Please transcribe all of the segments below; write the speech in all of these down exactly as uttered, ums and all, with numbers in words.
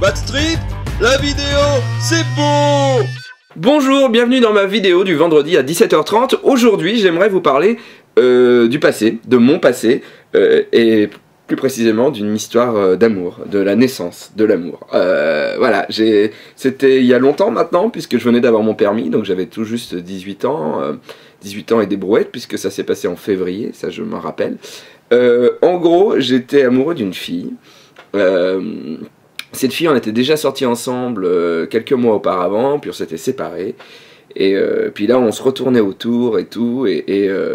Backstreet, la vidéo, c'est beau! Bonjour, bienvenue dans ma vidéo du vendredi à dix-sept heures trente. Aujourd'hui, j'aimerais vous parler euh, du passé, de mon passé, euh, et plus précisément d'une histoire euh, d'amour, de la naissance de l'amour. Euh, voilà, j'ai, c'était il y a longtemps maintenant, puisque je venais d'avoir mon permis, donc j'avais tout juste dix-huit ans, euh, dix-huit ans et des brouettes, puisque ça s'est passé en février, ça je m'en rappelle. Euh, en gros, j'étais amoureux d'une fille. Euh, cette fille, on était déjà sortis ensemble euh, quelques mois auparavant, puis on s'était séparés. Et euh, puis là, on se retournait autour et tout, et, et, euh,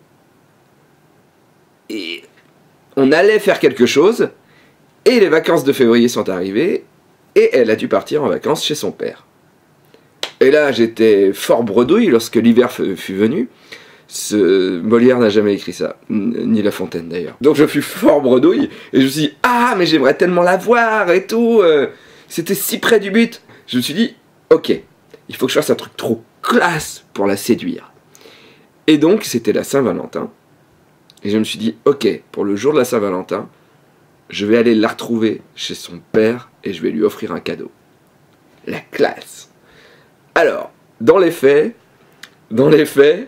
et on allait faire quelque chose, et les vacances de février sont arrivées, et elle a dû partir en vacances chez son père. Et là, j'étais fort bredouille lorsque l'hiver fut venu. Ce... Molière n'a jamais écrit ça, ni La Fontaine d'ailleurs. Donc je fus fort bredouille, et je me suis dit, ah, mais j'aimerais tellement la voir et tout, euh, c'était si près du but. Je me suis dit, ok, il faut que je fasse un truc trop classe pour la séduire. Et donc, c'était la Saint-Valentin, et je me suis dit, ok, pour le jour de la Saint-Valentin, je vais aller la retrouver chez son père, et je vais lui offrir un cadeau. La classe. Alors, dans les faits, dans les faits,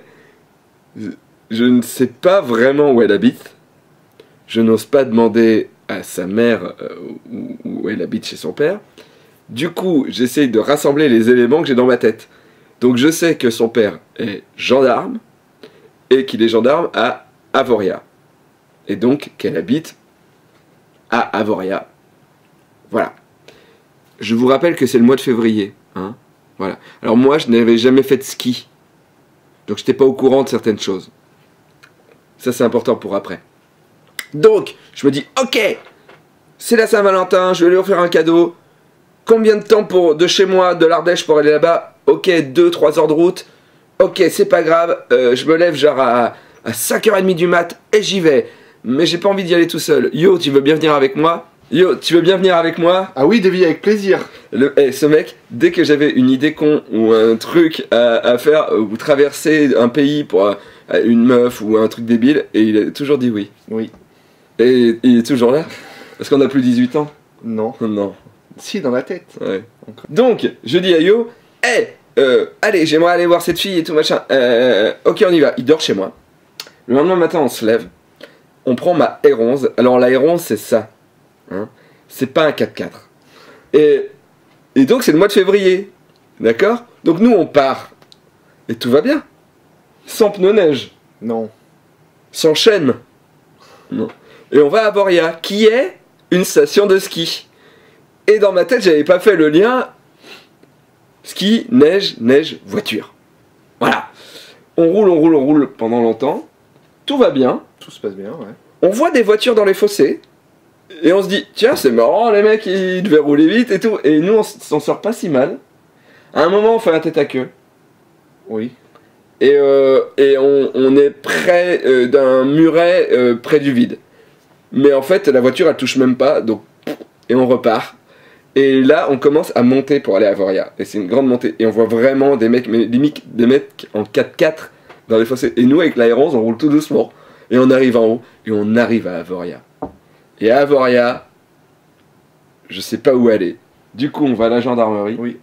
je ne sais pas vraiment où elle habite. Je n'ose pas demander à sa mère euh, où, où elle habite chez son père. Du coup, j'essaye de rassembler les éléments que j'ai dans ma tête. Donc je sais que son père est gendarme et qu'il est gendarme à Avoria. Et donc qu'elle habite à Avoria. Voilà. Je vous rappelle que c'est le mois de février. Hein, voilà. Alors moi, je n'avais jamais fait de ski. Donc je n'étais pas au courant de certaines choses. Ça c'est important pour après. Donc je me dis, ok, c'est la Saint-Valentin, je vais lui offrir un cadeau. Combien de temps pour, de chez moi, de l'Ardèche pour aller là-bas? Ok, deux trois heures de route. Ok, c'est pas grave, euh, je me lève genre à, à cinq heures trente du mat et j'y vais. Mais j'ai pas envie d'y aller tout seul. Yo, tu veux bien venir avec moi? Yo, tu veux bien venir avec moi? Ah oui, Davy, avec plaisir. Le, hey, ce mec, dès que j'avais une idée con ou un truc à, à faire, ou traverser un pays pour euh, une meuf ou un truc débile, et il a toujours dit oui. Oui. Et il est toujours là? Parce qu'on a plus dix-huit ans? Non. Non. Si, dans la tête. Ouais. Donc, je dis à Yo, hey, euh, allez, j'aimerais aller voir cette fille et tout machin. Euh, ok, on y va. Il dort chez moi. Le lendemain matin, on se lève. On prend ma R onze. Alors, la R onze, c'est ça. Hein, c'est pas un quatre-quatre. Et, et donc c'est le mois de février. D'accord? Donc nous on part. Et tout va bien. Sans pneus neige. Non. Sans chaîne. Non. Et on va à Avoria, qui est une station de ski. Et dans ma tête, j'avais pas fait le lien ski, neige, neige, voiture. Voilà. On roule, on roule, on roule pendant longtemps. Tout va bien. Tout se passe bien, ouais. On voit des voitures dans les fossés. Et on se dit, tiens, c'est marrant, les mecs, ils devaient rouler vite et tout. Et nous, on s'en sort pas si mal. À un moment, on fait un tête à queue. Oui. Et, euh, et on, on est près euh, d'un muret euh, près du vide. Mais en fait, la voiture, elle touche même pas. Donc, et on repart. Et là, on commence à monter pour aller à Avoria. Et c'est une grande montée. Et on voit vraiment des mecs, mais limite des mecs en quatre-quatre dans les fossés. Et nous, avec la R onze, on roule tout doucement. Et on arrive en haut. Et on arrive à Avoria. Et à Avoria, je sais pas où aller. Du coup, on va à la gendarmerie. Oui.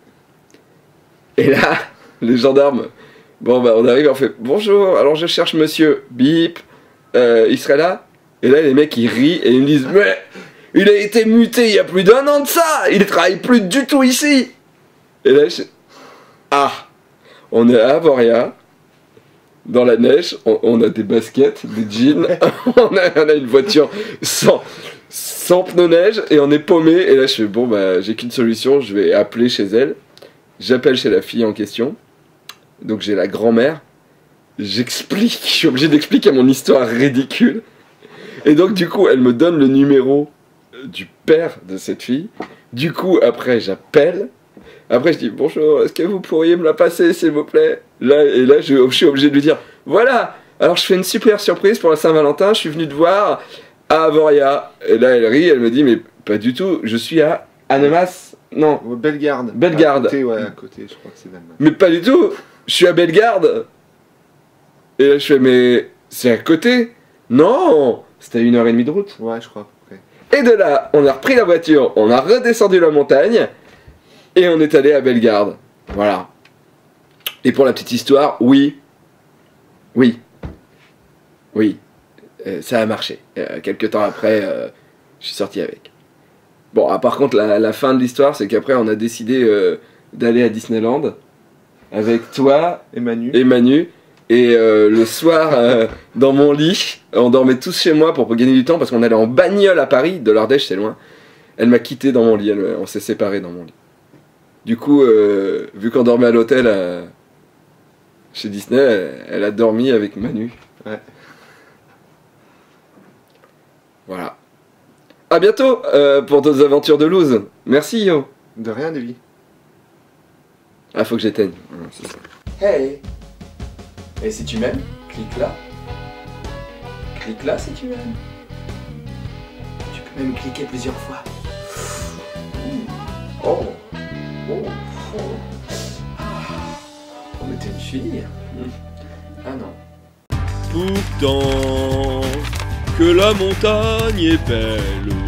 Et là, les gendarmes, bon bah on arrive, on fait bonjour, alors je cherche monsieur, bip, euh, il serait là? Et là, les mecs ils rient et ils me disent, mais il a été muté il y a plus d'un an de ça, il ne travaille plus du tout ici. Et là, je... ah, on est à Avoria, dans la neige, on, on a des baskets, des jeans, on, a, on a une voiture sans, sans pneus neige et on est paumé. Et là je fais bon bah j'ai qu'une solution, je vais appeler chez elle. J'appelle chez la fille en question. Donc j'ai la grand-mère. J'explique, je suis obligé d'expliquer mon histoire ridicule. Et donc du coup elle me donne le numéro du père de cette fille. Du coup après j'appelle. Après je dis bonjour, est-ce que vous pourriez me la passer s'il vous plaît? Là, et là je, je suis obligé de lui dire voilà, alors je fais une super surprise pour la Saint-Valentin, je suis venu te voir à Avoria. Et là elle rit, elle me dit mais pas du tout, je suis à Annemasse. Non, Bellegarde. Bellegarde. À côté, ouais, à côté, je crois que c'est Danemark. Mais pas du tout, je suis à Bellegarde. Et là je fais mais c'est à côté? Non, c'était à une heure et demie de route. Ouais, je crois à peu près. Et de là, on a repris la voiture, on a redescendu la montagne, et on est allé à Bellegarde. Voilà. Et pour la petite histoire, oui. Oui. Oui. Euh, ça a marché. Euh, quelques temps après, euh, je suis sorti avec. Bon, ah, par contre, la, la fin de l'histoire, c'est qu'après, on a décidé euh, d'aller à Disneyland avec toi Et Manu. et Manu. Et euh, le soir, euh, dans mon lit, on dormait tous chez moi pour gagner du temps parce qu'on allait en bagnole à Paris, de l'Ardèche, c'est loin. Elle m'a quitté dans mon lit, elle, on s'est séparés dans mon lit. Du coup, euh, vu qu'on dormait à l'hôtel euh, chez Disney, elle, elle a dormi avec Manu. Ouais. Voilà. À bientôt euh, pour d'autres aventures de loose. Merci Yo. De rien, lui. Ah, faut que j'éteigne. Voilà, c'est ça. Hey. Et si tu m'aimes, clique là. Clique là si tu m'aimes. Tu peux même cliquer plusieurs fois. Oh. Oh. Oh. Oh, mais t'es une fille. Ah non. Pourtant, que la montagne est belle.